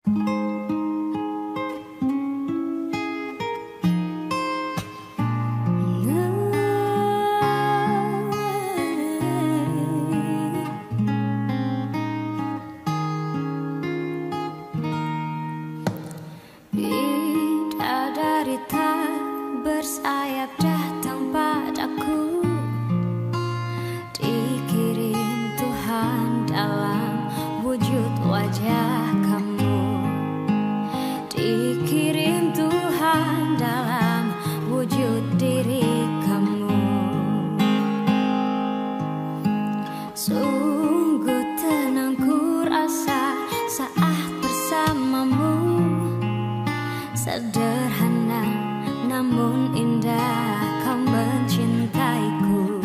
Bidadari tak bersayap datang padaku, dikirim Tuhan dalam wujud wajah kamu, dikirim Tuhan dalam wujud diri kamu. Sungguh tenang ku rasa saat bersamamu, sederhana namun indah kau mencintaiku,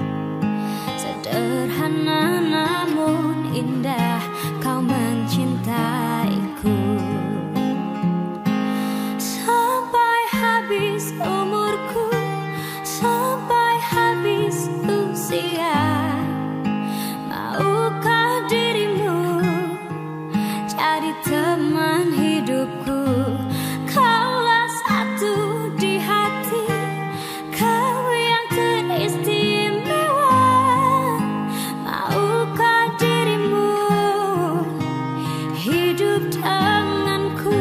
sederhana namun indah kau mencintaiku. Sampai habis umurku, sampai habis usia, maukah dirimu jadi teman hidupku? Kaulah satu di hati, kau yang teristimewa. Maukah dirimu hidup denganku?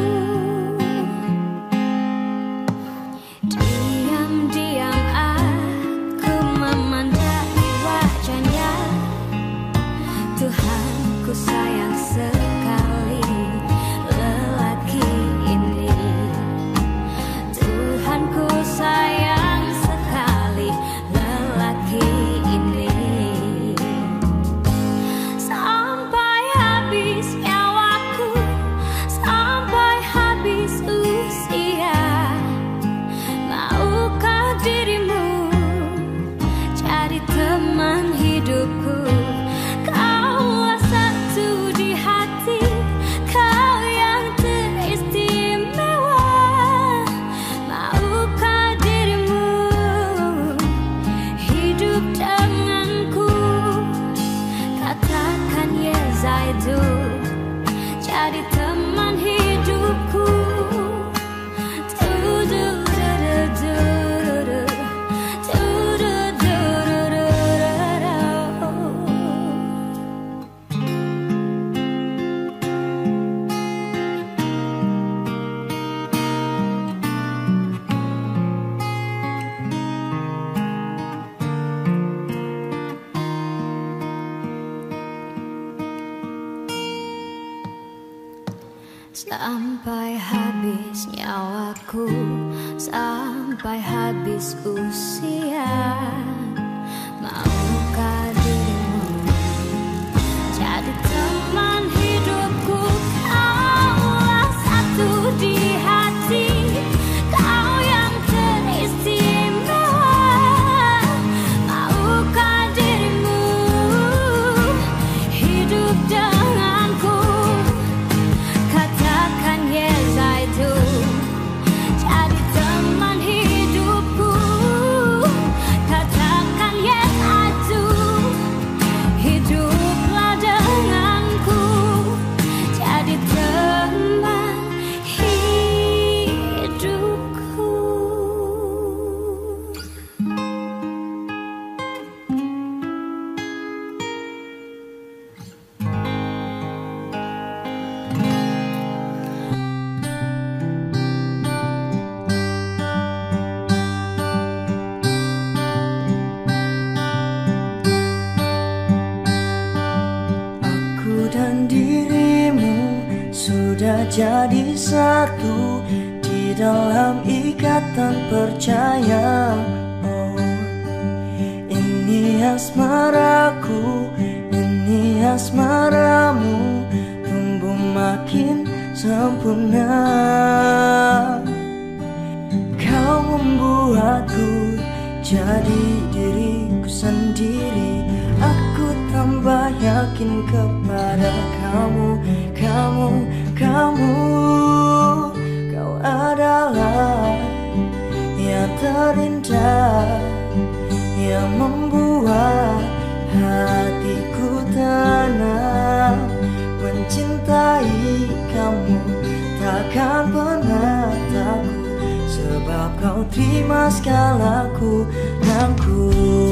Diam-diam aku memandangi wajahnya. Tuhan, ku sayang sekali lelaki ini. Tuhan, ku sayang sekali lelaki ini. Sampai habis nyawaku, sampai habis usia, maukah dirimu jadi teman hidupku? Kaulah satu di hati, kau yang teristimewa. Maukah dirimu hidup denganku? Katakan ya Zaidul, jadi teman hidupku. Sampai habis nyawaku, sampai habis usia, maukah dirimu jadi teman hidupku? Kaulah satu di hati, kau yang teristimewa. Maukah dirimu hidup denganku? Katakan ya Zaidul, jadi teman hidupku. Katakan ya Zaidul, hiduplah denganku, jadi teman hidupku. Aku dan dirimu sudah jadi satu di dalam ikatan percaya. Oh, ini asmaraku, ini asmaramu, tumbuh makin sempurna. Kau membuatku jadi diriku sendiri. Aku tambah yakin kepada kamu, kamu, kamu. Kau adalah yang terindah, yang membuat hatiku tenang mencintai kamu. sebab kau terima segala kurangku.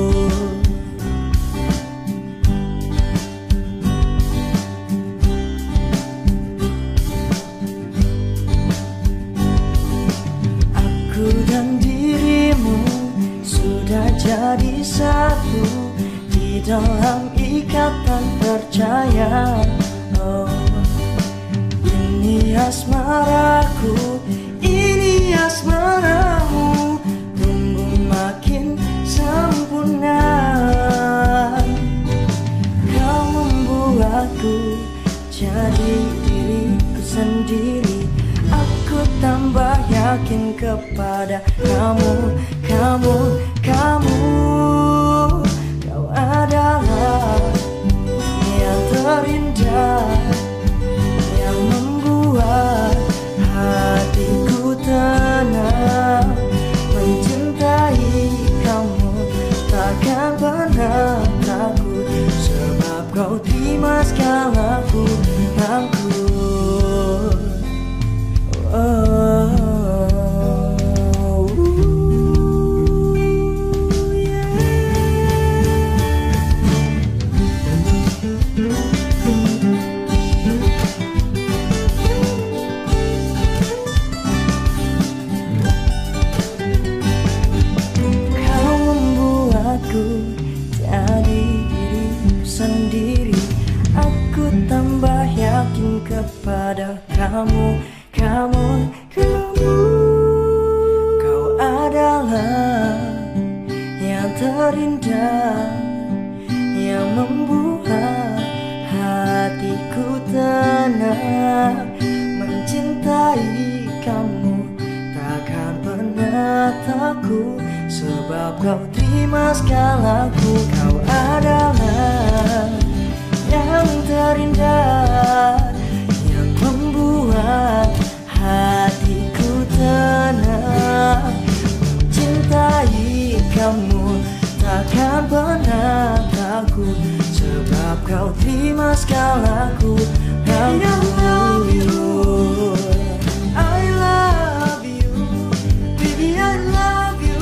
Aku dan dirimu sudah jadi satu di dalam ikatan percaya. Oh, ini asmaraku, ini asmaramu, tumbuh makin sempurna. Kau membuatku jadi diriku sendiri. Aku tambah yakin kepada kamu, kamu, kamu. Kau adalah yang terindah, yang membuat hatiku tenang. Mencintai kamu takkan pernah takut, sebab kau terima segala kurangku. Jadi diriku sendiri. Aku tambah yakin kepada kamu, kamu, kamu. Kau adalah yang terindah, yang membuat hatiku tenang. Mencintai kamu takkan pernah takut, sebab kau terima segalaku. Kau adalah yang terindah, yang membuat hatiku tenang. Mencintai kamu takkan pernah takut, sebab kau terima segalaku. I love you, I love you, baby I love you.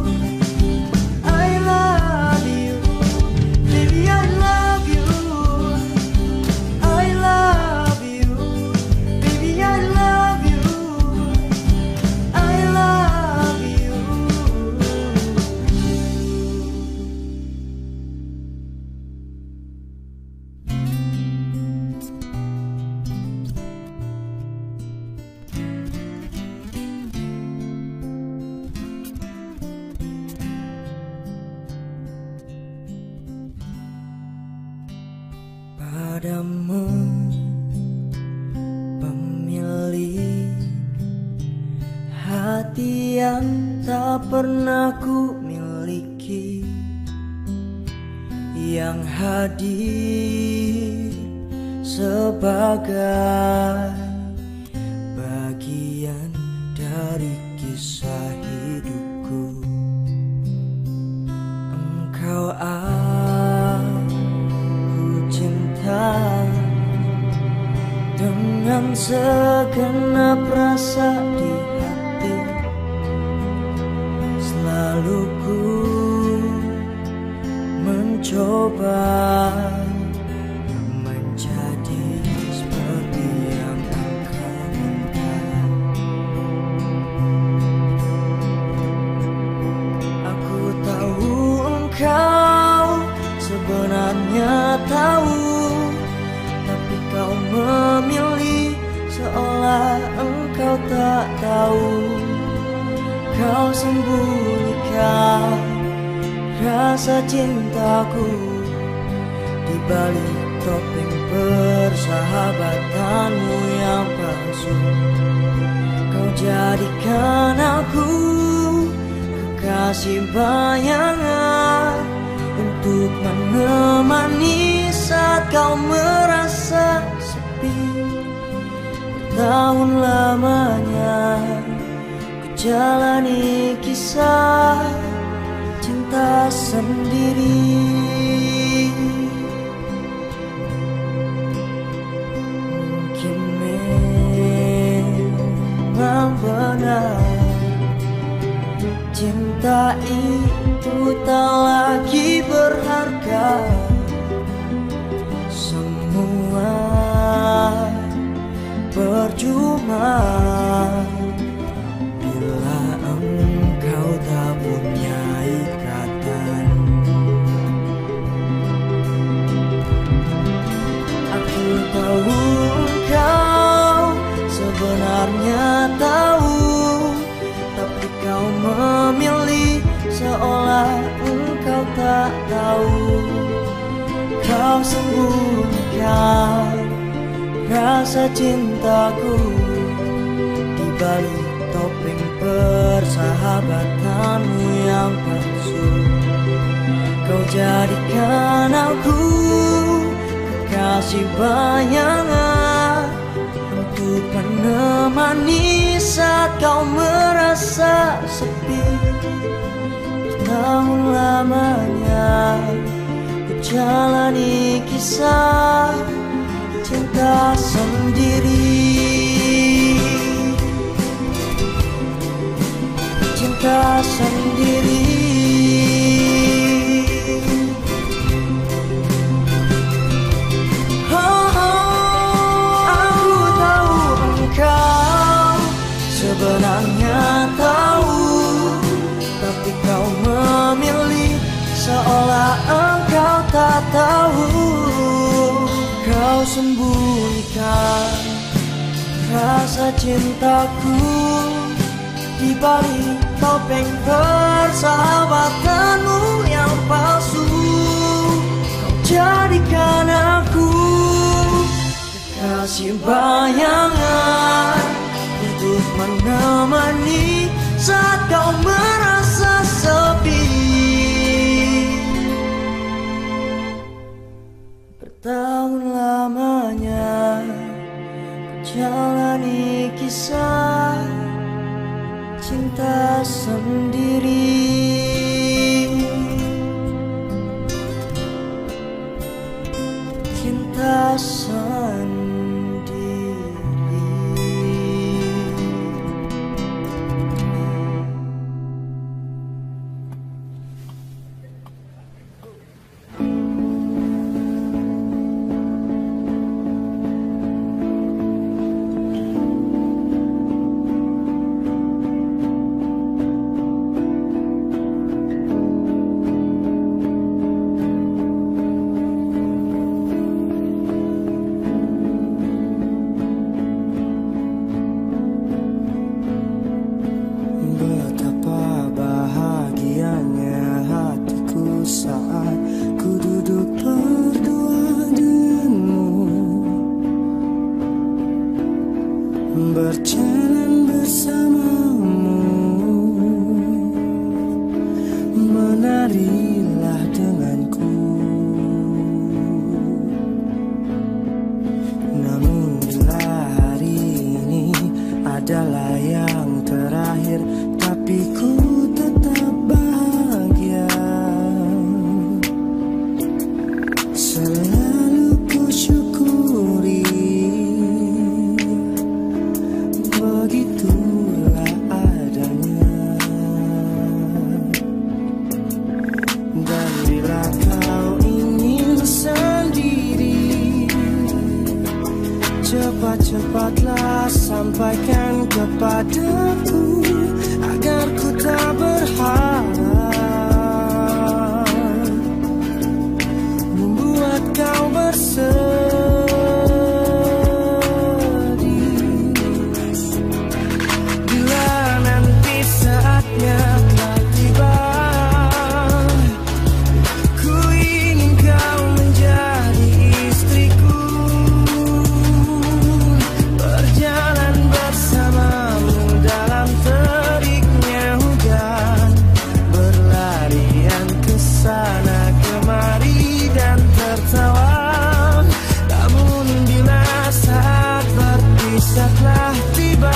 Padamu pemilik hati yang tak pernah ku miliki, yang hadir sebagai bagian dari kisah hidupku. Engkau dengan segenap rasa di hati, selalu ku mencoba menjadi seperti yang engkau minta. Aku tahu engkau sebenarnya tahu, tapi kau memilih seolah engkau tak tahu. Kau sembunyikan rasa cintaku di balik topeng persahabatanmu yang palsu. Kau jadikan aku kekasih bayangan untuk menemani saat kau merasa sepi. Bertahun lamanya ku jalani kisah cinta sendiri. Mungkin memang benar cinta itu tak lagi berharga. Semua percuma bila engkau tak punya ikatan. Aku tahu engkau sebenarnya tahu, tapi kau memilih seolah engkau tak tahu. Kau sembunyikan rasa cintaku di balik topeng persahabatanmu yang palsu. Kau jadikan aku kekasih bayangan untuk menemani saat kau merasa sepi. Bertahun lamanya ku jalani kisah cinta sendiri. Cinta sendiri. Aku tahu engkau sebenarnya tahu, tapi kau memilih seolah engkau tak tahu. Kau sembunyikan rasa cintaku di balik topeng persahabatanmu yang palsu. Kau jadikan aku kekasih bayangan untuk menemani saat kau merasa sepi. Bertahun lamanya jalani kisah cinta sendiri. Cinta sendiri. Berjalan bersamamu, menarilah denganku. Namun bila hari ini adalah yang terakhir, tapi ku tetap bahagia. Selalu ku syukuri, begitulah adanya. Dan bila kau ingin sendiri, cepat-cepatlah sampaikan kepadaku agar ku tak berharap membuat kau bersedih. Saatnya telah tiba, ku ingin kau menjadi istriku, berjalan bersamamu dalam teriknya hujan, berlarian ke sana kemari dan tertawa. Namun bila saat berpisah telah tiba,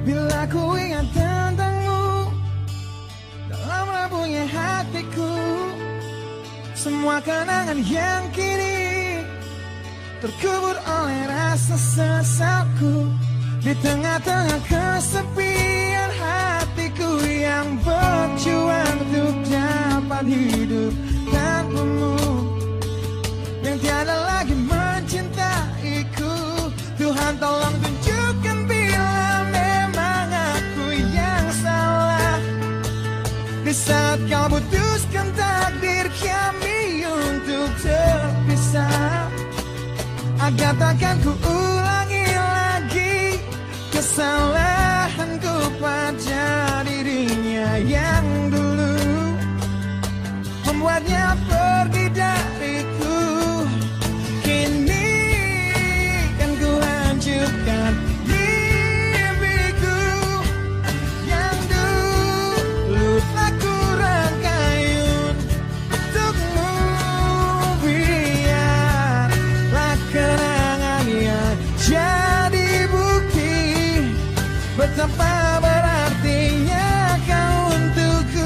Bila ku ingat tentangmu dalam rapuhnya hatiku, semua kenangan yang kini terkubur oleh rasa sesalku. Di tengah-tengah kesepian hatiku yang berjuang untuk dapat hidup tanpamu, yang tiada lagi mencintaiku. Tuhan tolong tunjukkan bila memang aku yang salah. Di saat kau putuskan takdir kami untuk terpisah, agar takkan ku ulangi lagi kesalahanku pada dirinya yang dulu membuatnya pergi dariku. Kini kan ku hancurkan mimpiku yang dulu telah ku rangkaiun untukmu. Biarlah kenangan yang jadi bukti betapa berartinya kau untukku.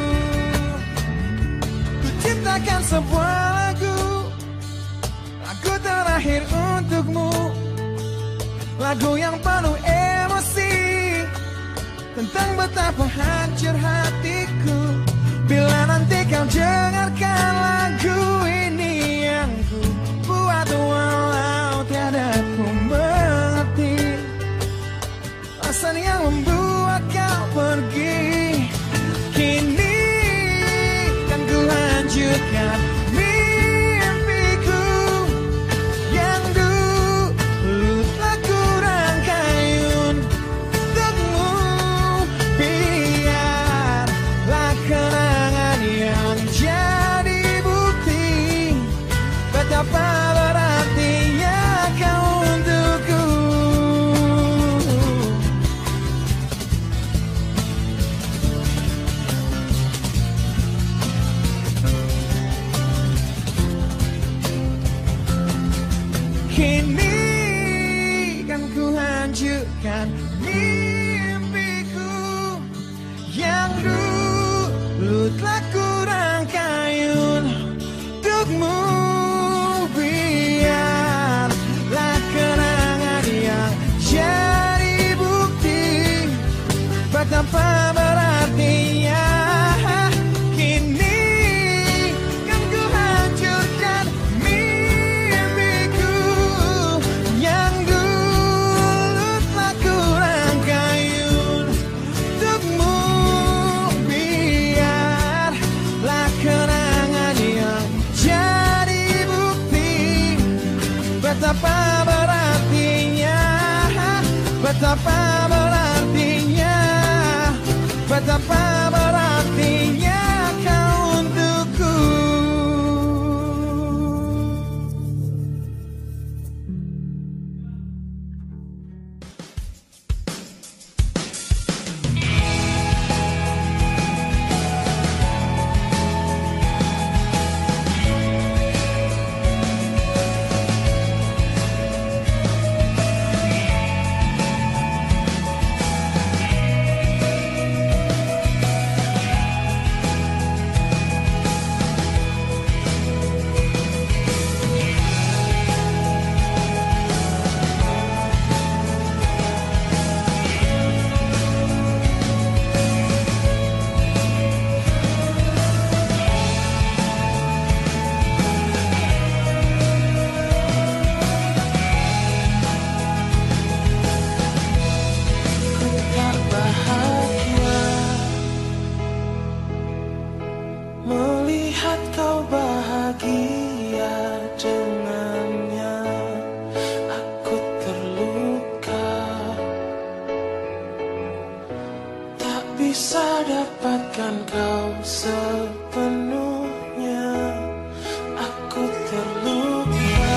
Ku ciptakan sebuah lagu terakhir untukmu, lagu yang penuh emosi tentang betapa hancur hatiku. Bila nanti kau dengarkan lagu ini yang ku buat, walau tiada ku mengerti alasan yang membuat kau pergi. Kini kan ku lanjutkan mimpiku yang dulu telah ku rangkaiun untukmu. Biarlah kenangan yang jadi bukti betapa berartinya kau untukku. Kini kan ku hancurkan mimpiku yang dulu telah ku rangkaiun untukmu. Biarlah kenangan yang jadi bukti betapa berartinya. Kini kan ku hancurkan mimpiku yang dulu telah ku rangkaiun untukmu. Biarlah kenangan yang jadi bukti betapa berartinya, betapa berartinya, betapa berartinya kau untukku. Melihat kau bahagia dengannya, aku terluka. Tak bisa dapatkan kau sepenuhnya, aku terluka.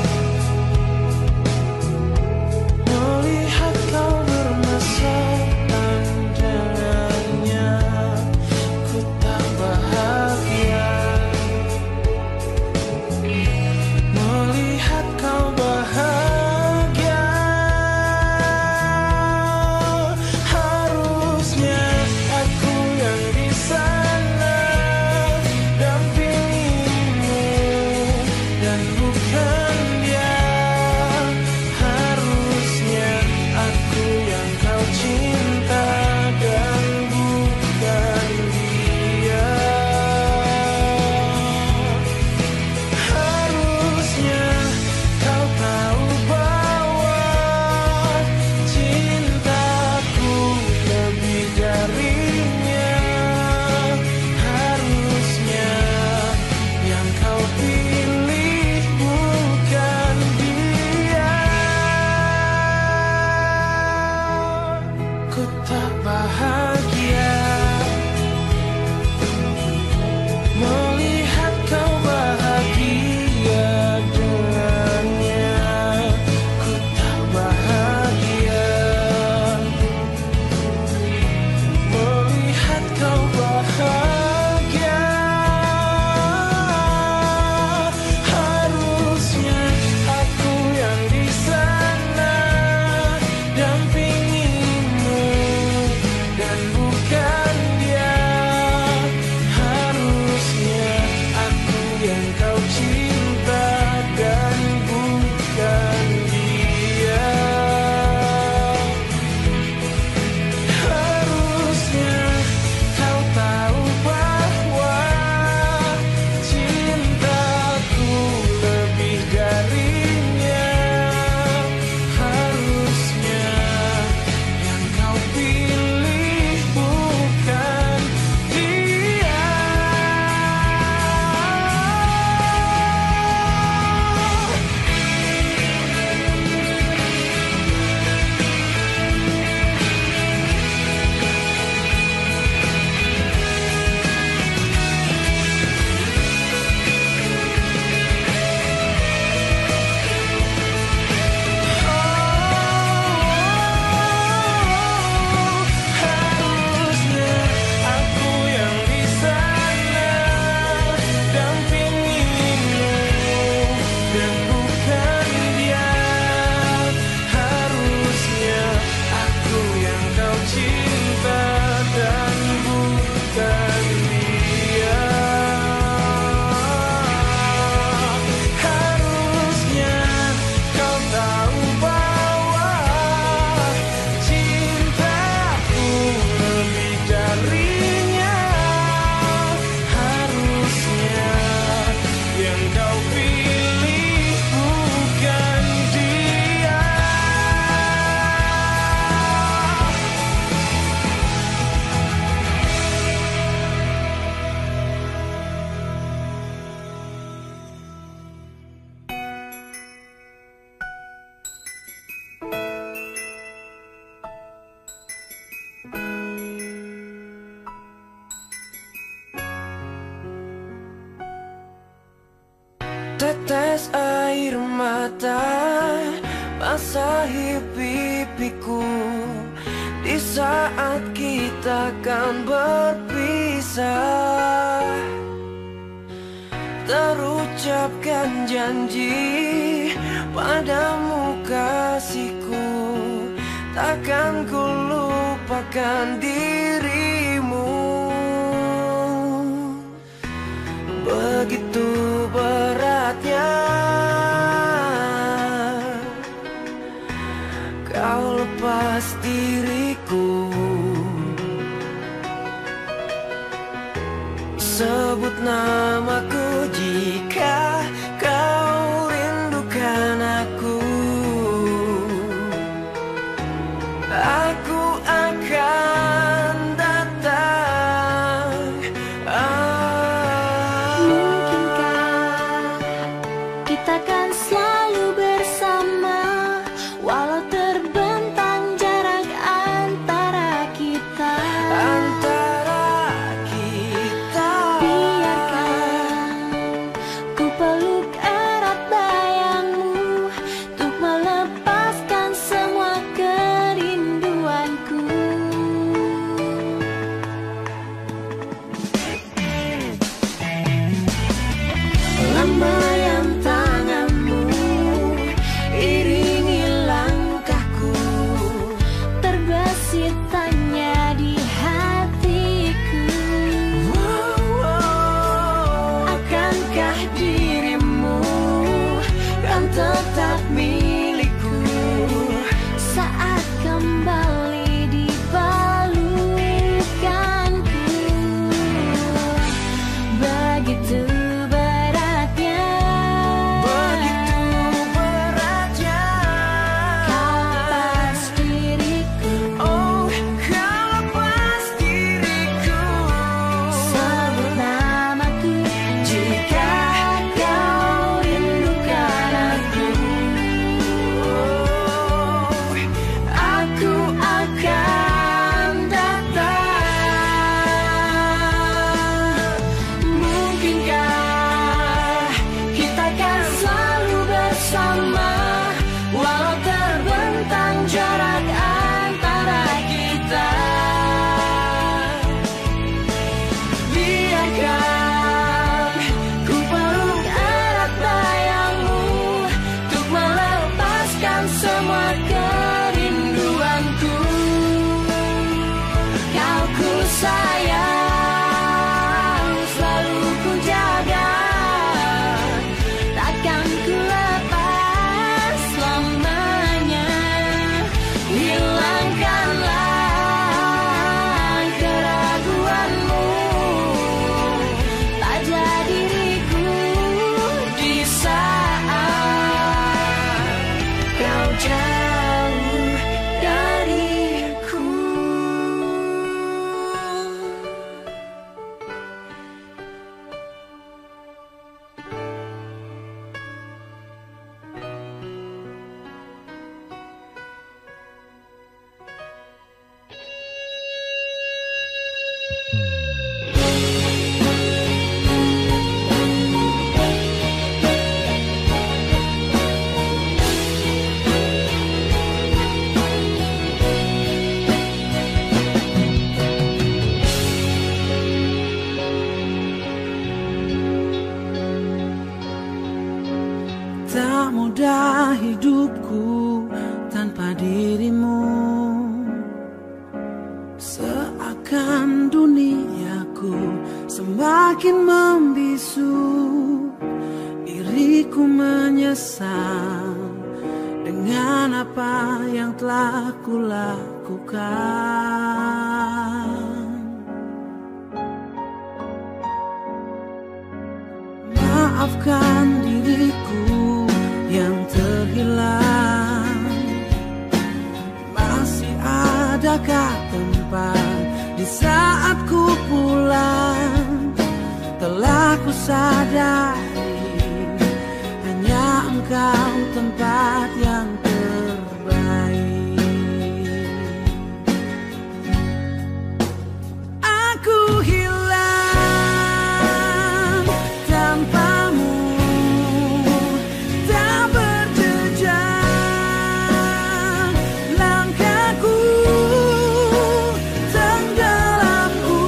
Melihat kau bermesraan dengannya, ku tak bahagia. Melihat kau bahagia ku tak bahagia melihat kau bahagia dengannya. Ku tak bahagia melihat kau bahagia. Harusnya aku yang di sana dampingimu dan bukan dia. Harusnya aku yang kau cinta dan bukan dia. Harusnya kau tahu bahwa cintaku lebih darinya. Harusnya yang kau pilih bukan dia. Harusnya aku yang di sana dampingimu dan bukan dia. Harusnya aku yang kau cinta dan bukan dia. Harusnya kau tahu bahwa cintaku lebih darinya. Harusnya yang kau pilih bukan dia. Tetes air mata basahi pipiku di saat kita akan berpisah. Terucapkan janji padamu kasihku, takkan ku lupakan dirimu. Begitu beratnya kau lepas diriku. Sebut namaku jika kau rindukan aku. Aku akan datang. Mungkinkah kita kan selalu bersama, walau terbentang jarak antara kita. Antara kita Biarkan hidupku tanpa dirimu. Seakan duniaku semakin membisu, diriku menyesal dengan apa yang telah kulakukan. Maafkan diriku yang terhilang. Masih adakah tempat di saat ku pulang? Telah ku sadari hanya engkau tempat yang terbaik. Aku hilang tanpamu, tak berjejak langkahku, tenggelamku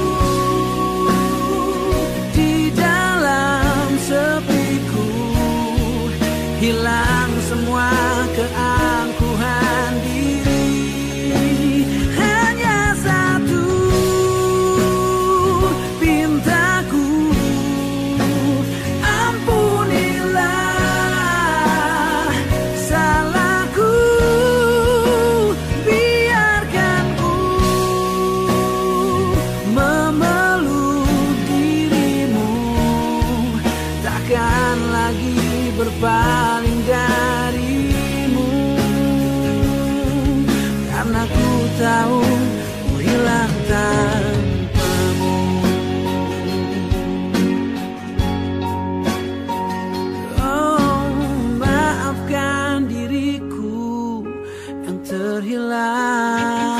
di dalam sepiku. Hilang semua keangkuhan diri, hanya satu pintaku. Ampunilah salahku, biarkan ku memeluk dirimu. Takkan lagi berpaling darimu, karena ku tahu ku hilang tanpamu. Oh, maafkan diriku yang terhilang.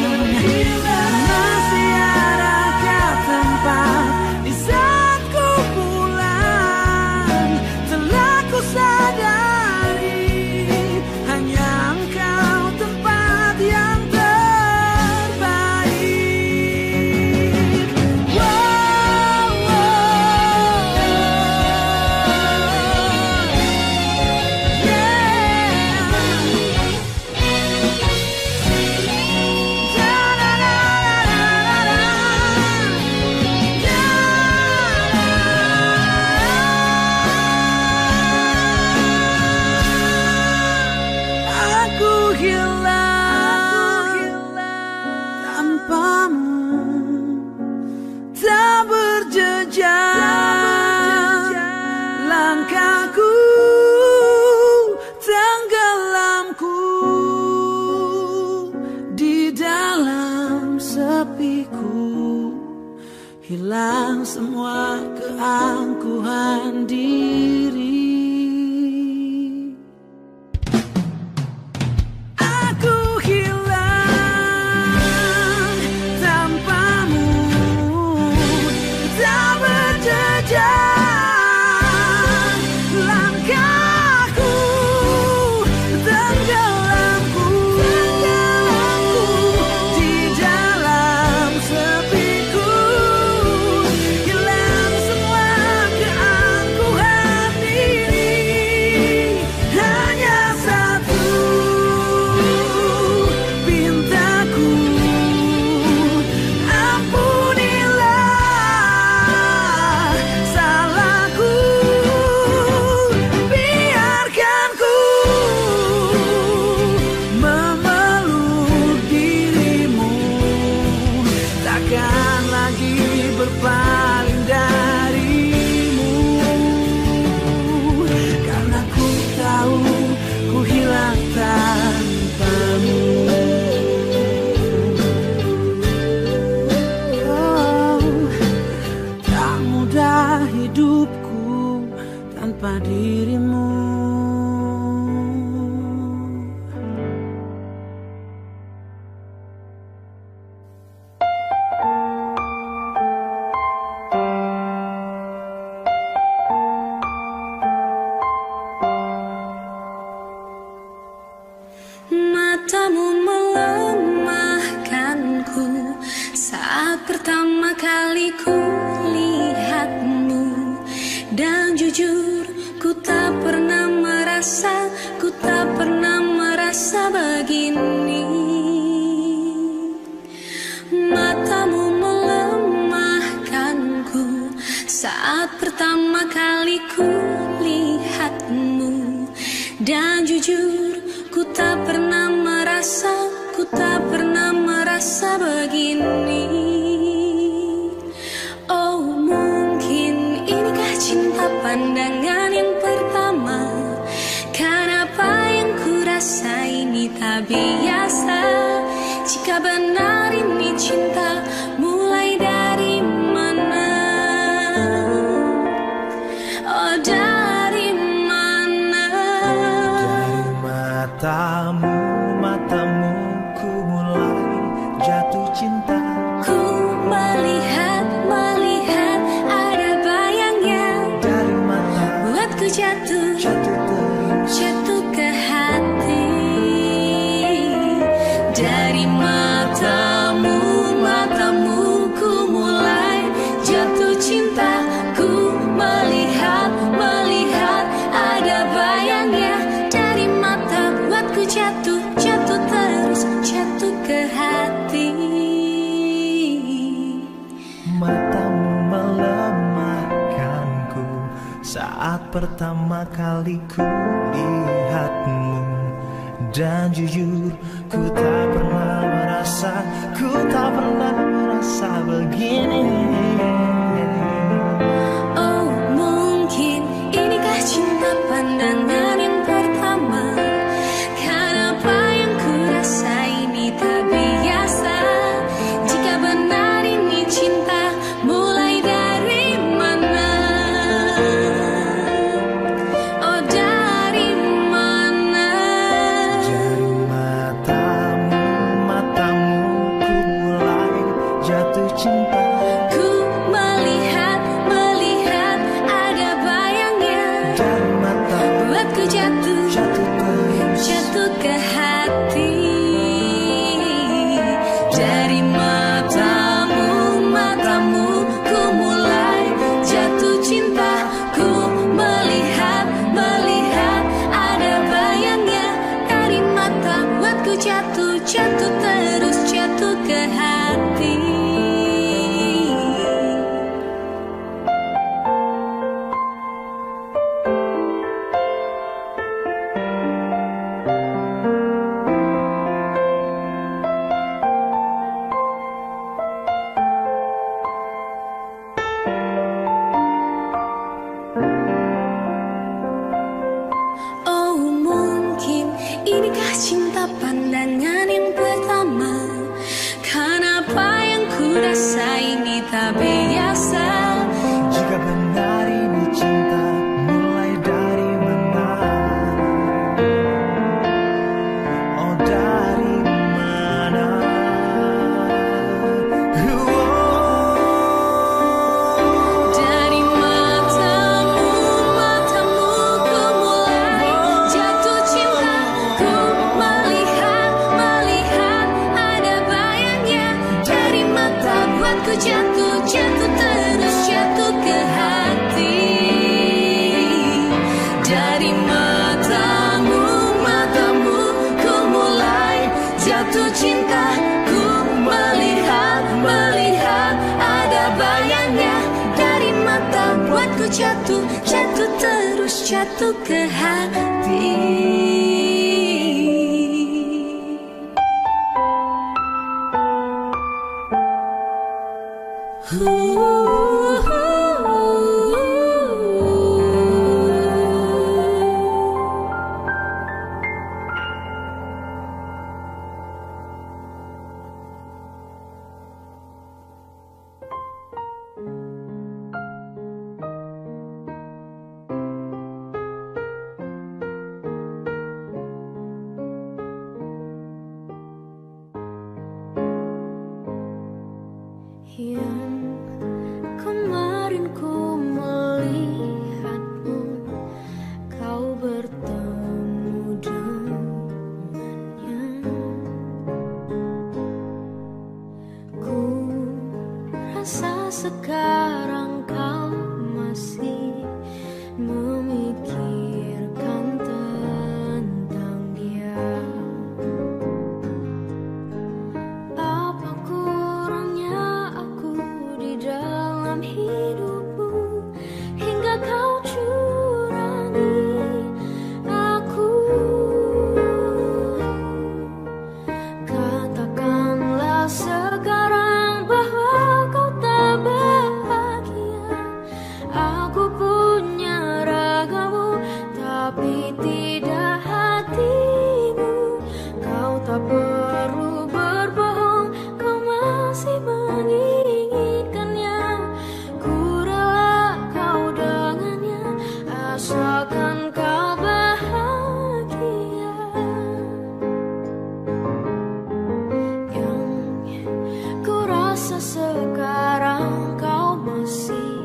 Masih adakah tempat di saat ku pulang? Telah ku sadari hanya engkau tempat yang terbaik. Wow, wow, yeah. Aku hilang tanpamu, tak berjejak langkahku, tenggelamku di dalam sepiku. Hilang semua keangkuhan diri. Aku hilang tanpamu, tak berjejak langkahku, tenggelamku di dalam sepiku. Hilang semua keangkuhan diri, hanya satu pintaku. Ampunilah salahku, biarkan ku memeluk dirimu. Takkan lagi berpaling darimu, karena ku tahu ku hilang tanpamu. Oh, tak mudah hidupku tanpa dirimu. Matamu melemahkanku saat pertama kali ku lihatmu. Dan jujur ku tak pernah merasa, ku tak pernah merasa begini. Matamu melemahkanku saat pertama kali ku lihatmu. Dan jujur ku tak pernah merasa begini. Oh mungkin inikah cinta pandangan yang pertama. Kenapa yang ku rasa ini tak biasa? Jika benar ini cinta, mulai dari mana? Oh dari mana? Dari matamu ku mulai jatuh cinta. Ku melihat ada bayangnya. Dari mata buatku jatuh ke hati. Dari matamu ku mulai jatuh cinta. Ku melihat ada bayangnya. Dari mata buatku jatuh terus jatuh ke hati. Matamu melemahkanku saat pertama kali ku lihatmu. Dan jujur ku tak pernah merasa begini. Oh mungkin inikah cinta pandangan yang pertama. Kenapa yang ku rasa ini tak biasa? Jika benar ini cinta, mulai dari mana? Oh dari mana? Dari matamu ku mulai jatuh cinta. Ku melihat ada bayangnya. Dari mata buatku jatuh ke hati. Dari matamu ku mulai jatuh cinta. Ku melihat ada bayangnya. Dari mata buatku jatuh terus jatuh ke hati. Oh mungkin inikah cinta pandangan yang pertama. Kenapa yang ku rasa ini tak biasa? jika benar ini cinta, mulai dari mana? Oh dari mana? Dari matamu ku mulai jatuh cinta. Ku melihat ada bayangnya. Dari mata buatku jatuh terus jatuh ke hati. Dari matamu ku mulai jatuh cinta. Ku melihat ada bayangnya. Dari mata buatku jatuh terus jatuh ke hati. Yang kemarin ku melihatmu, kau bertemu dengannya. Ku rasa sekarang kau masih memikirkan tentang dia. sekarang kau masih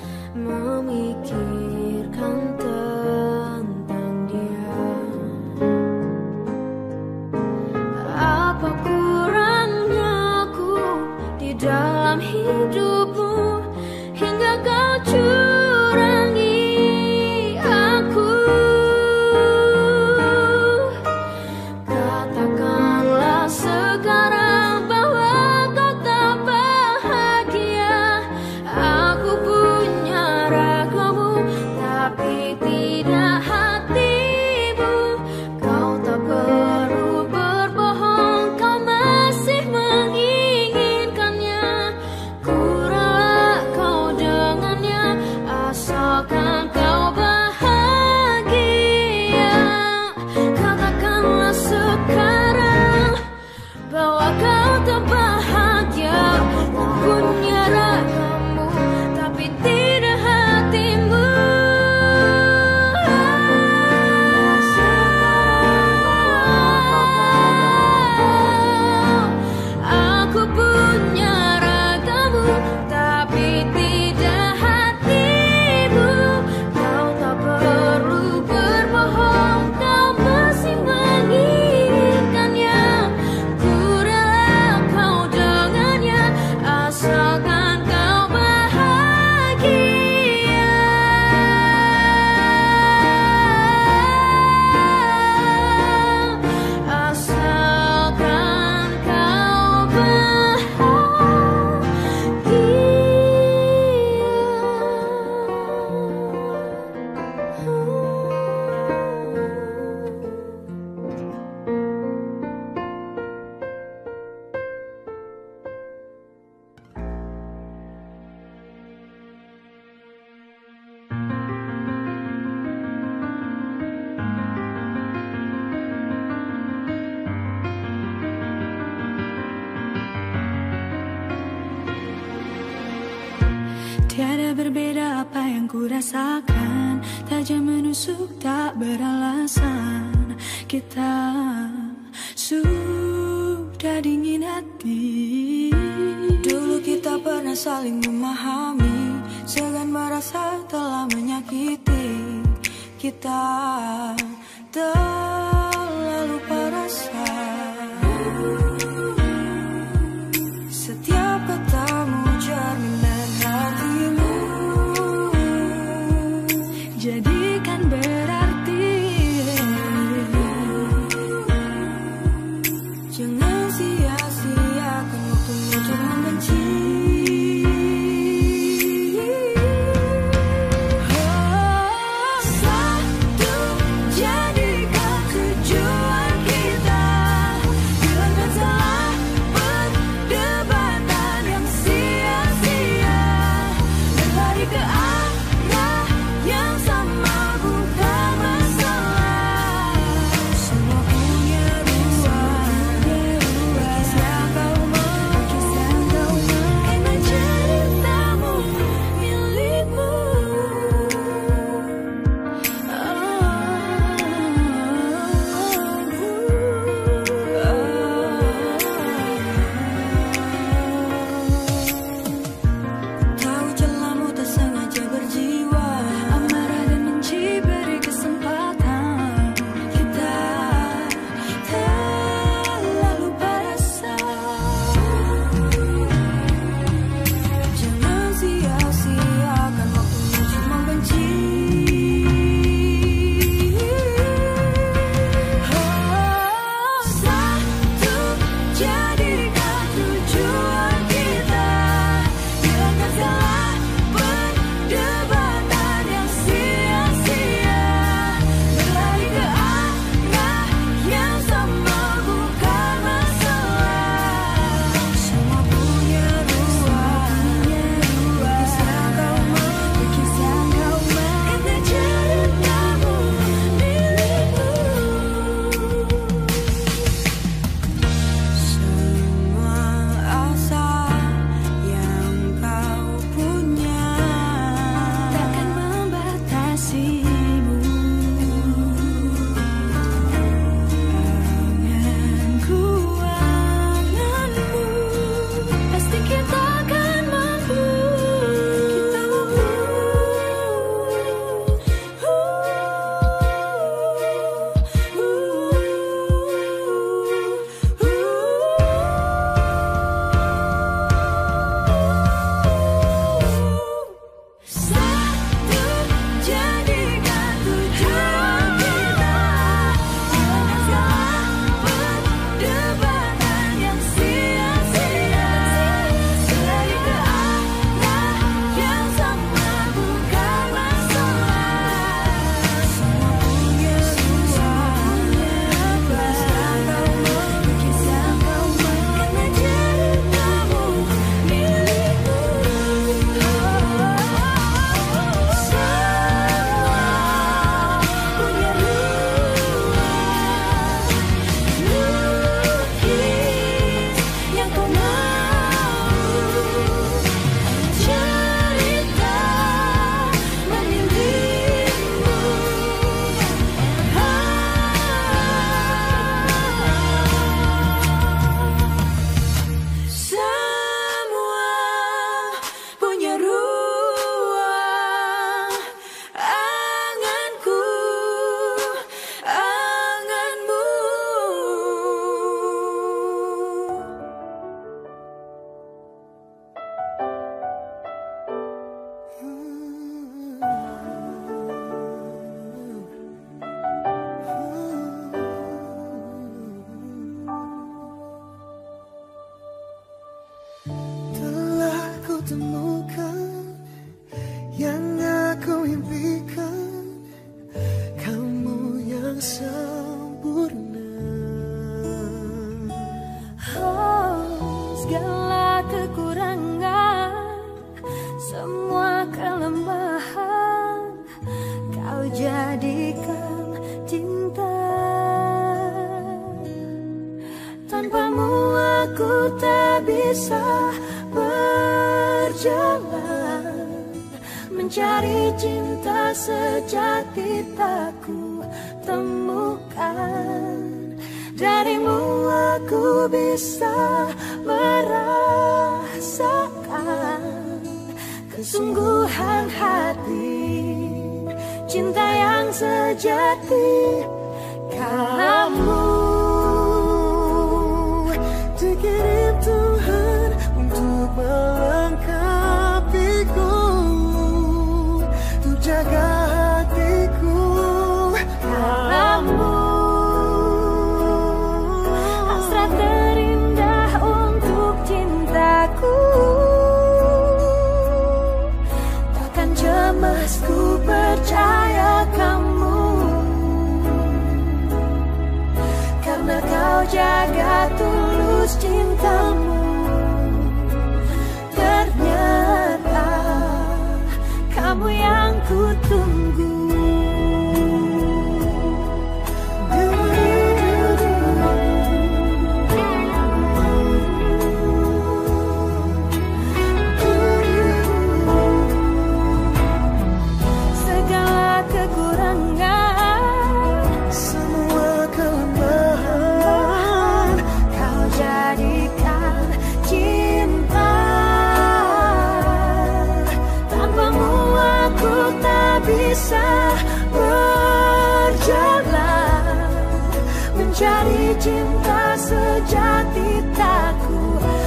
memikirkan tentang dia? Apa kurangnya aku di dalam hidupmu hingga kau curangi aku? Katakanlah sekarang bahwa kau tak bahagia. Aku punya ragamu tapi tidak hatimu. Kau tak perlu berbohong, kau masih menginginkannya. Ku rela kau dengannya asalkan kau bahagia. Katakanlah sekarang bahwa kau tak bahagia. Ku punya ragamu tapi tidak hatimu. Aku punya ragamu tapi tidak hatimu. Kau tak perlu berbohong, kau masih menginginkannya. Ku rela kau dengannya asalkan kau bahagia. Asalkan kau Tiada berbeda apa yang ku rasakan, tajam menusuk tak beralasan. Kita sudah dingin hati. Dulu kita pernah saling memahami, segan merasa telah menyakiti. Kita terlalu perasa. Setiap katamu cerminan hatimu, jadikan berarti. Jangan sia-siakan waktumu untuk membenci. Oh, satu jam kekurangan, semua kelemahan kau jadikan cinta. Tanpamu aku tak bisa berjalan, mencari cinta sejati tak ku temukan. Darimu aku bisa merasakan kesungguhan hati, cinta yang sejati. Kamu dikirim Tuhan untuk melengkapiku, untuk jaga hatiku. Kamu hasrat terindah untuk cintaku, takkan cemas ku percaya kamu, karena kau jaga tulus cintamu. Ternyata kamu yang ku tunggu. Segala kekurangan, semua kelemahan kau jadikan cinta. Tanpamu aku tak bisa berjalan, mencari cinta sejati tak ku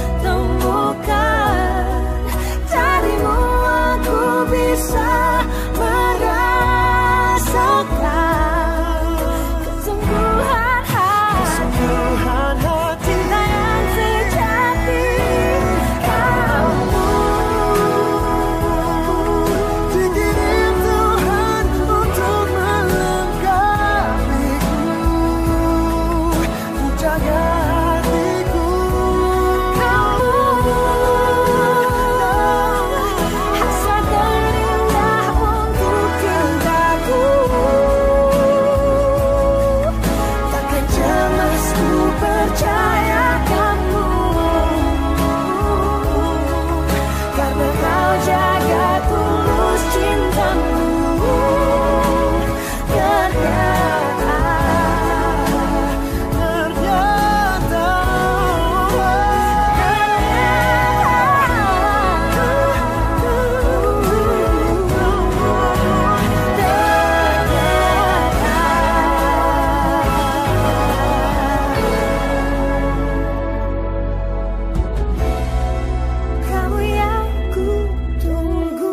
temukan. Darimu aku bisa merasakan kesungguhan hati, cinta yang sejati. Kamu dikirim Tuhan untuk melengkapiku, untuk jaga hatiku. Kamu hasrat terindah untuk cintaku, takkan cemas ku percaya kamu, karena kau jaga tulus cintamu. Kamu yang ku tunggu.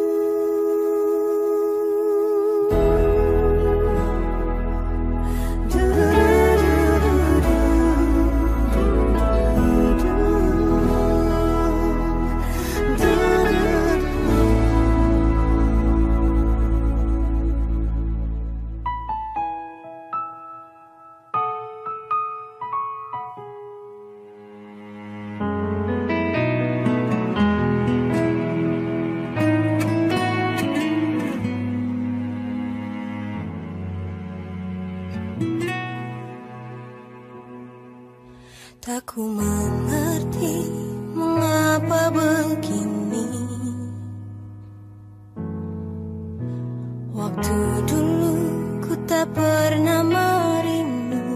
Tak ku mengerti mengapa begini. Waktu dulu ku tak pernah merindu,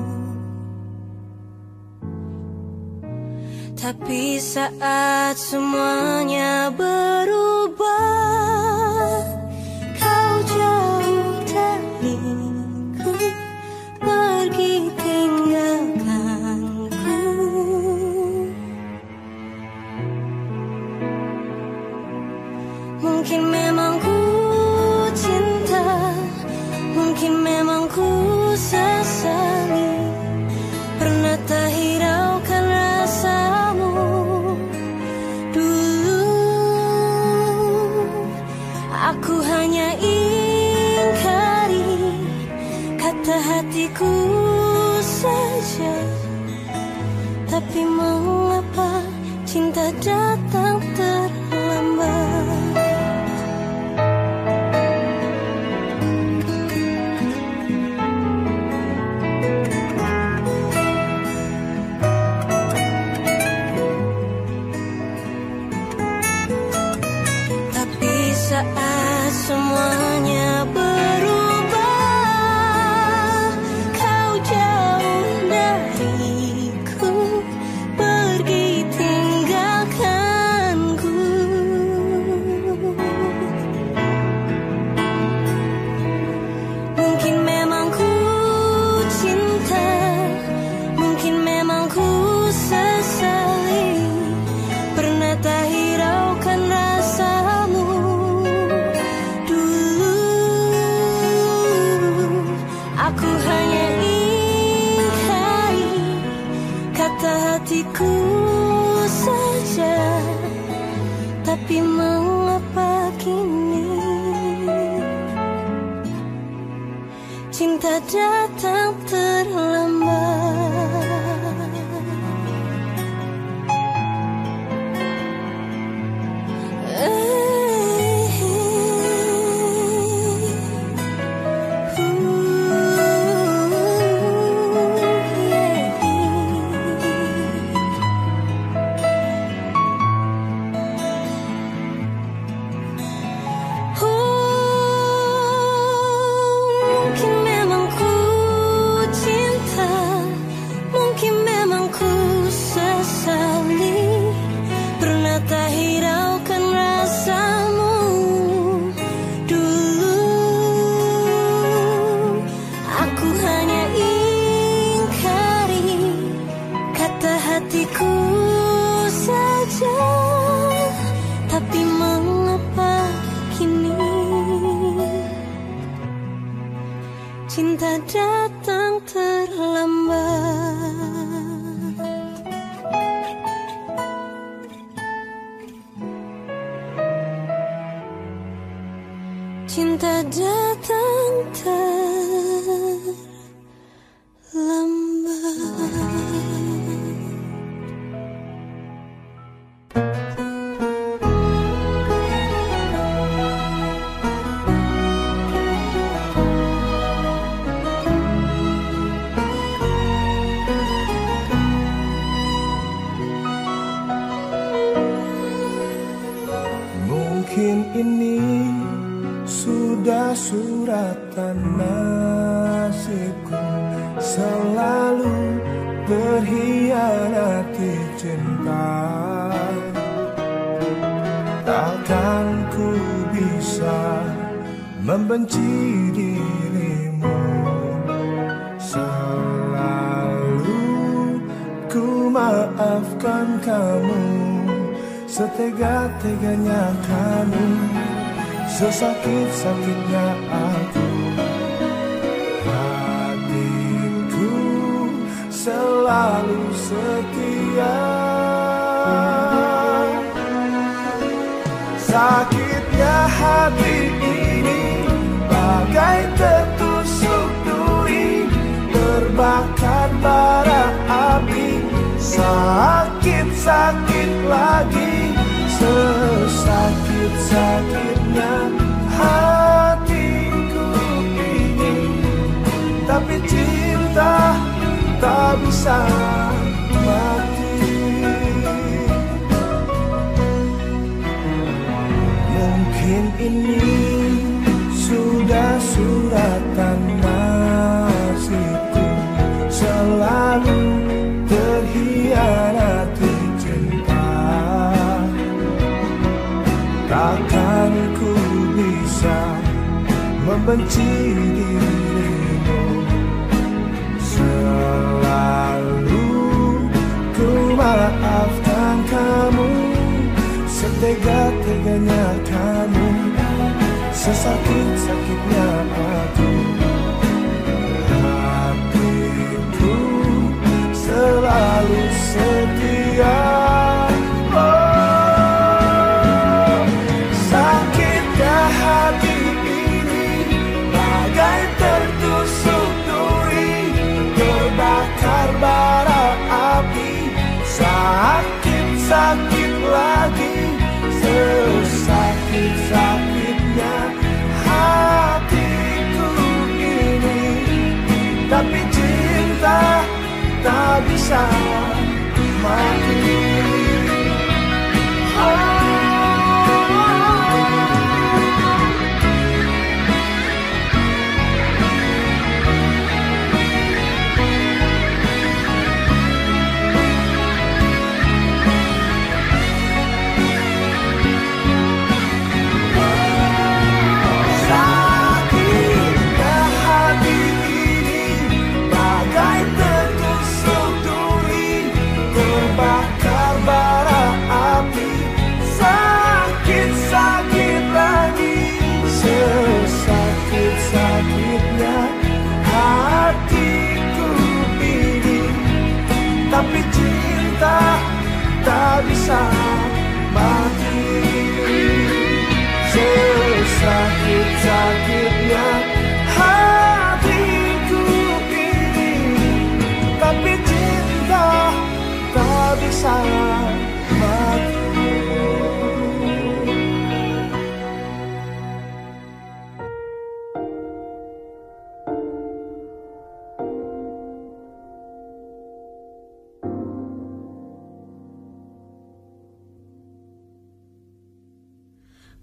tapi saat semuanya berubah, kau jauh dariku, pergi tinggalkanku. Mungkin memang ku cinta, mungkin memang ku sesali, pernah tak hiraukan rasamu dulu. Aku hanya ingkari kata hatiku saja, tapi mengapa cinta datang datang terlambat. Tapi saat semuanya berubah, kau jauh dariku, pergi tinggalkanku. Mungkin memang ku cinta, mungkin memang ku sesali, pernah tak hiraukan rasamu dulu. Aku hanya ingkari kata hatiku saja, tapi mengapa kini cinta datang terlambat. Mungkin memang ku cinta, mungkin memang ku sesali, pernah tak hiraukan rasamu dulu. Aku hanya ingkari kata hatiku saja, tapi mengapa kini cinta datang terlambat. Cinta datang terlambat. Mungkin ini sudah suratan nasibku, selalu berkhianati cinta. Takkan ku bisa membenci dirimu, selalu ku maafkan kamu. Setega-teganya kamu, sesakit-sakitnya aku. Hatiku selalu setia. Sakitnya hati ini bagai tertusuk duri, terbakar bara api. Sakit-sakit lagi, sesakit-sakitnya hatiku ini. Tapi cinta tak bisa mati. Mungkin ini sudah suratan nasibku, selalu terhianati cinta. Takkan ku bisa membenci dirimu, selalu ku maafkan kamu. Setega-teganya kamu, sesakit-sakitnya aku. Hatiku selalu setia. Oh, sakitnya hati ini bagai tertusuk duri, terbakar bara api. Sakit-sakit lagi,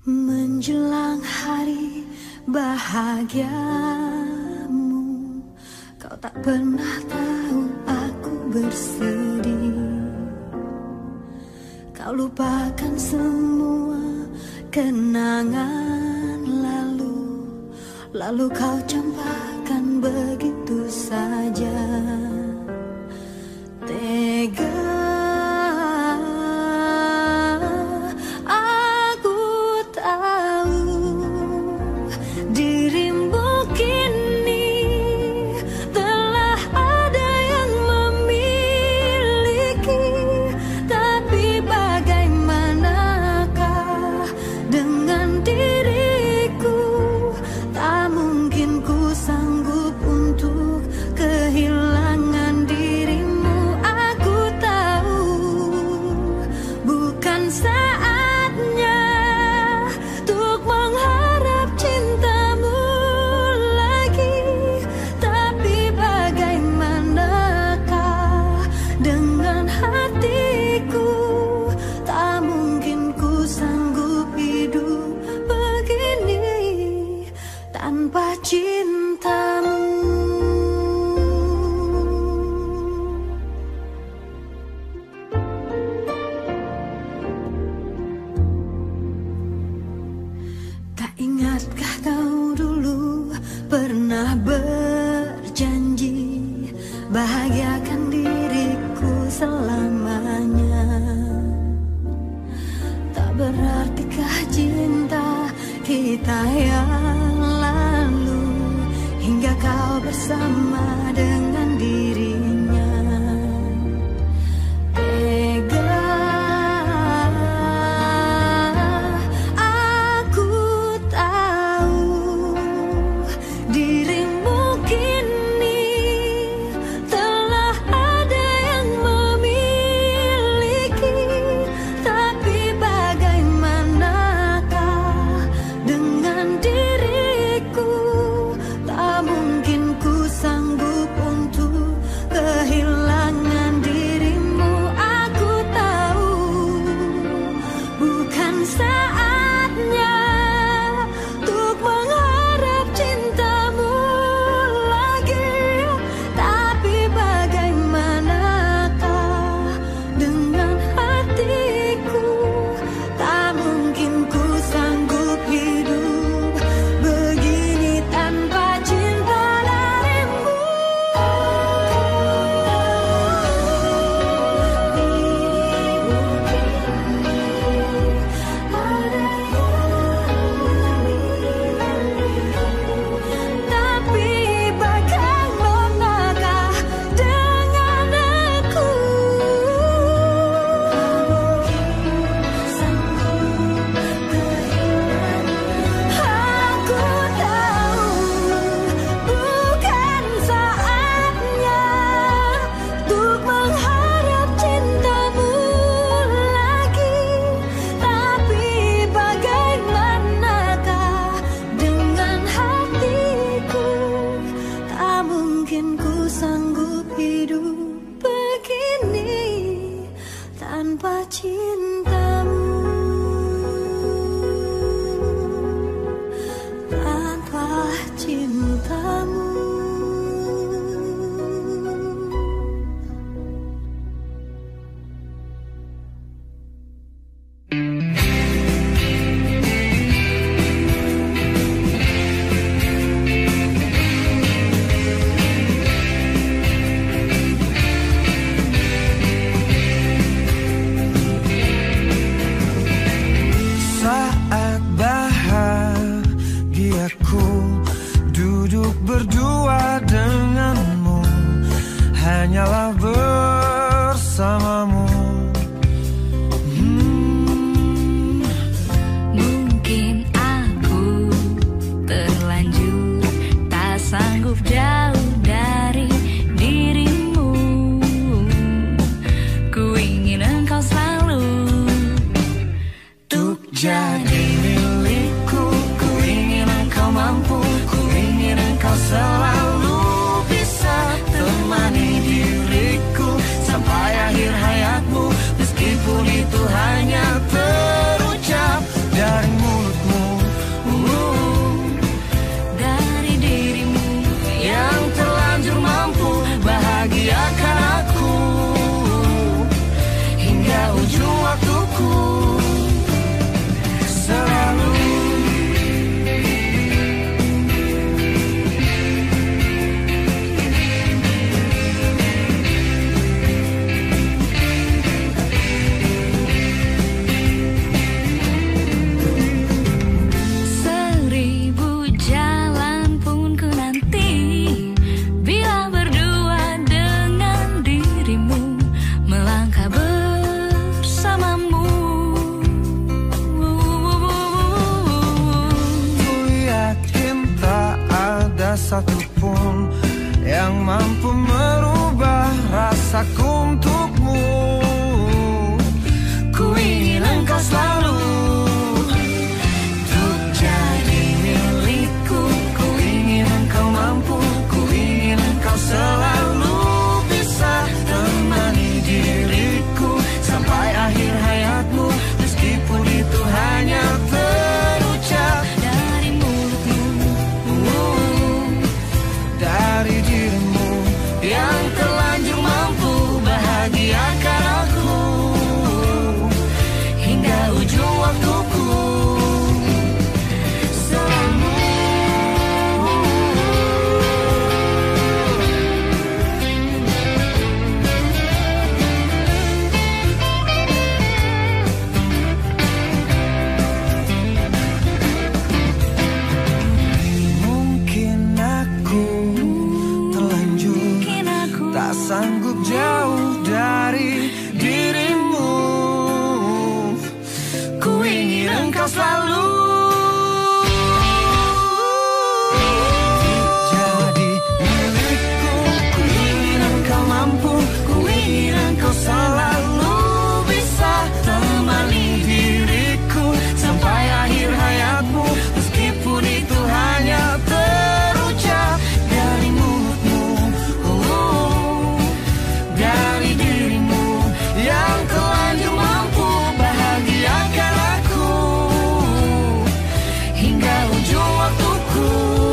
Menjelang hari bahagiamu, kau tak pernah tahu aku bersedih. Kau lupakan semua kenangan lalu, lalu kau campakkan begitu saja. Tega bahagiakan diriku selamanya. Tak berartikah cinta kita yang lalu hingga kau bersama dengan dirinya. Tega aku tahu dirimu kini telah ada yang memiliki, tapi bagaimanakah dengan diriku? Tak mungkin ku sanggup untuk kehilangan dirimu. Aku tahu bukan saatnya untuk mengharap cintamu lagi, tapi bagaimanakah dengan hatiku? Tak mungkin ku sanggup hidup begini tanpa cinta darimu. Tapi bagaimanakah dengan aku? Aku tahu bukan saatnya untuk mengharap cintamu lagi, tapi bagaimanakah dengan hatiku? Tak mungkin ku sanggup hidup begini tanpa cintamu, tanpa cintamu. Saat bahagiaku duduk berdua denganmu, hanyalah bersamamu. Mungkin aku terlanjur tak sanggup jauh dari dirimu. Ku ingin engkau selalu untuk jadi milikku. Ku ingin engkau mampu, ku ingin engkau selalu bisa temani diriku sampai akhir hayatmu, meskipun itu hanya terucap dari mulut satupun yang mampu merubah rasaku untukmu. Ku ingin engkau selalu untuk jadi milikku. Ku ingin engkau mampu, ku ingin engkau selalu bisa temani diriku sampai akhir hayatmu, meskipun itu hanya terucap dari mulutmu, dari dirimu yang terlanjur mampu bahagiakan aku hingga ujung waktuku. Sanggup jauh dari dirimu. Ku ingin engkau selalu jadi milikku. Ku ingin engkau mampu, ku ingin engkau selalu bisa temani diriku sampai akhir hayatmu, meskipun itu hanya terucap dari mulutmu, dari dirimu yang terlanjur mampu bahagiakan aku hingga ujung waktuku.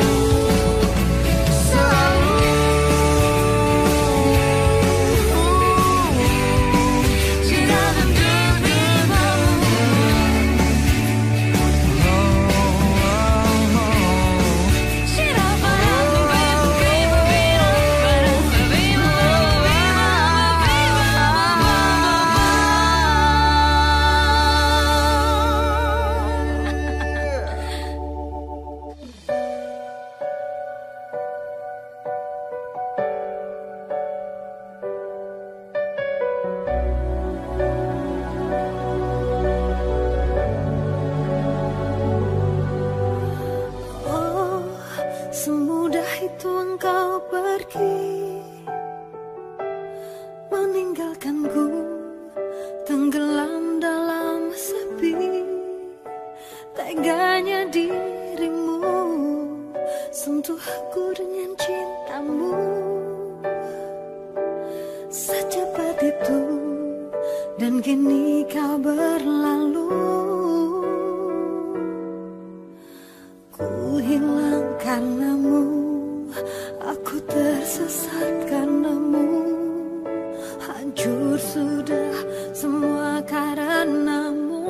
Semudah itu engkau pergi, meninggalkanku tenggelam dalam sepi. Teganya dirimu sentuh aku dengan cintamu, secepat itu dan kini kau berlalu. Ku hilang karenamu, aku tersesat karenamu, hancur sudah semua karenamu.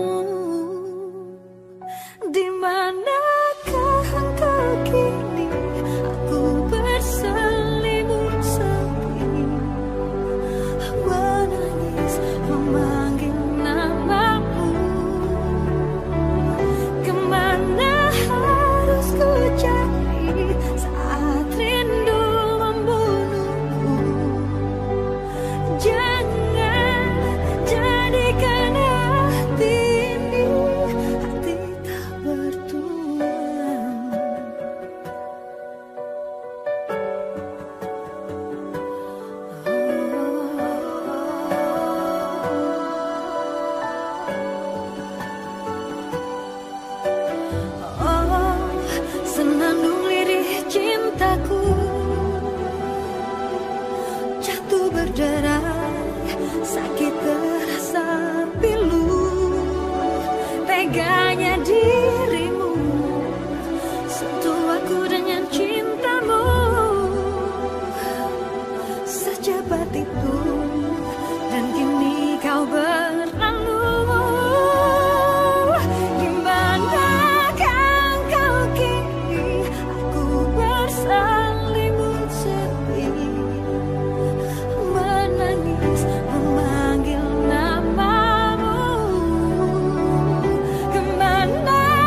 Di manakah engkau kini? Aku berselimut sepi, menangis memanggil namamu. Kemana harus ku cari saat rindu membunuhku? Jangan jadikan hati ini hati tak bertuan. Oh, senandung lirih cintaku jatuh berderai, sakit terasa pilu. Teganya dirimu sentuh aku dengan cintamu, secepat itu dan kini kau berlalu. Di manakah engkau kini? Aku berselimut sepi, menangis memanggil namamu. Kemana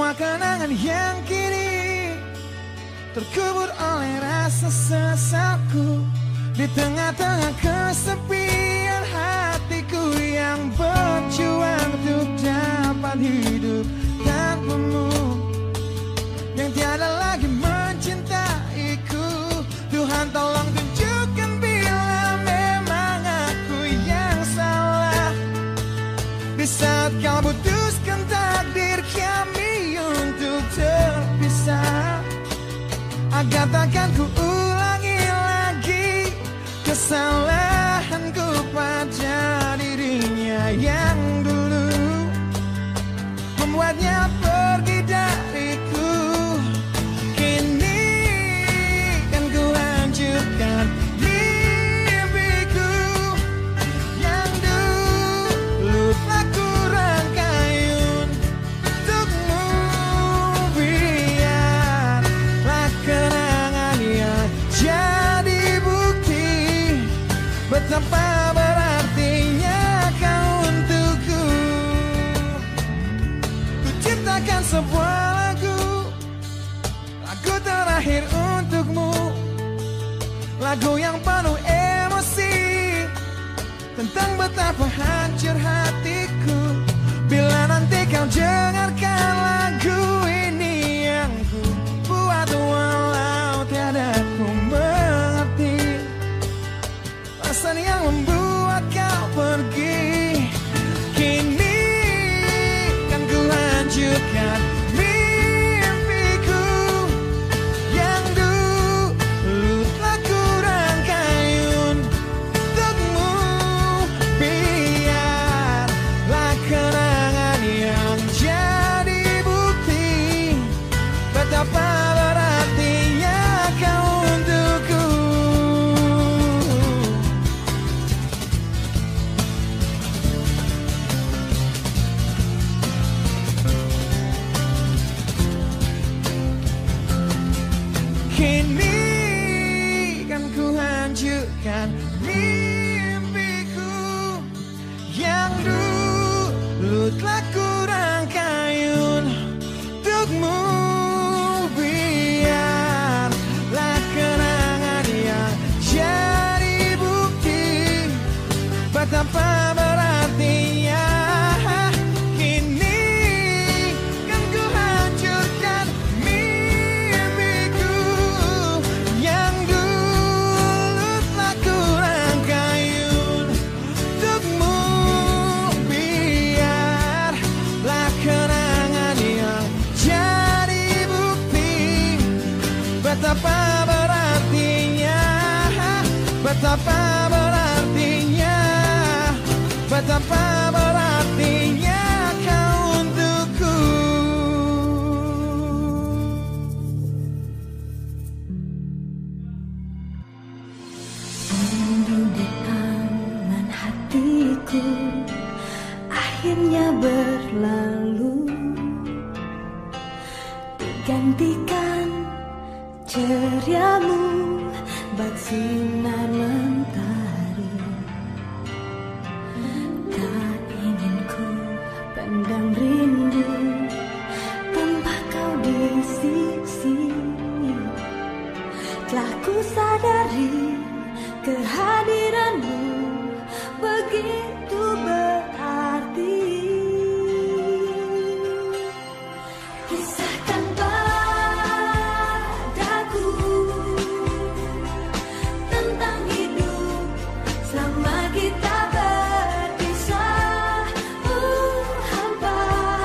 Semua kenangan yang kini terkubur oleh rasa sesalku di tengah-tengah kesepian hatiku yang berjuang untuk dapat hidup tanpamu, yang tiada lagi mencintaiku. Tuhan tolong tunjukkan bila memang aku yang salah di saat kau putuskan takdir kami untuk terpisah, agar takkan ku ulangi lagi kesalahanku pada dirinya yang dulu membuatnya pergi dariku. Kini kan ku hancurkan mimpiku yang dulu telah ku rangkai untukmu. Biarlah kenangan yang jadi bukti betapa berartinya kau untukku. Ku ciptakan sebuah lagu terakhir untukmu, lagu yang penuh emosi tentang betapa hancur hatiku. Bila nanti kau dengarkan lagu ini yang ku buat, walau tiada ku mengerti alasan yang membuat kau pergi. Kini kan ku lanjutkan mimpiku yang dulu telah ku rangkai untukmu. Biarlah kenangan yang jadi bukti betapa berartinya kau untukku. Kini kan ku hancurkan mimpiku yang dulu telah ku rangkai untukmu. Biarlah kenangan yang jadi bukti betapa berartinya. Kini kan ku hancurkan mimpiku yang dulu telah ku rangkai untukmu. Biarlah kenangan yang jadi bukti betapa berartinya, betapa berartinya, betapa berartinya kau untukku. Rindu di angan hatiku akhirnya berlalu, digantikan ceriamu bak sinar mentari. Tak ingin ku pendam rindu tanpa kau di sisi. Telah ku sadari kehadiranmu begitu berarti. Kisahkan padaku tentang hidup selama kita berpisah. Hampa,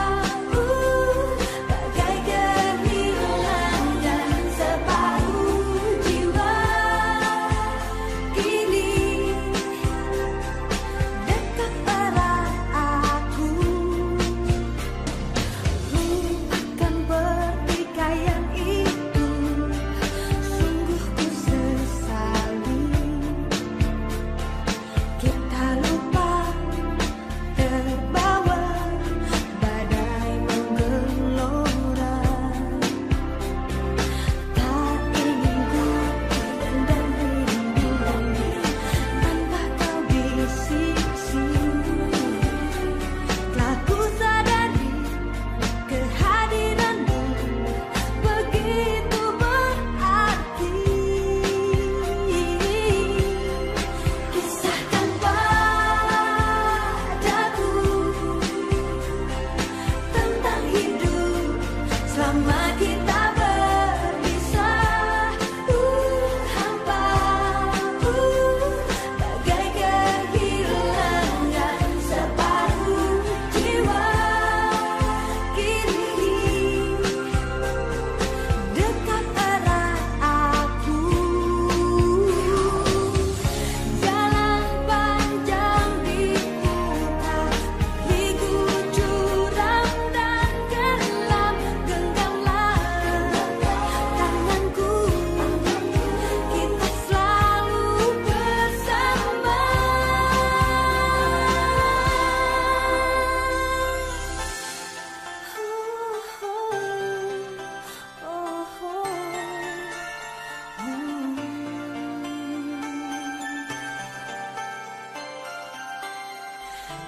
bagai kehilangan dan separuh jiwa. Kini dekat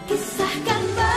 Kisahkan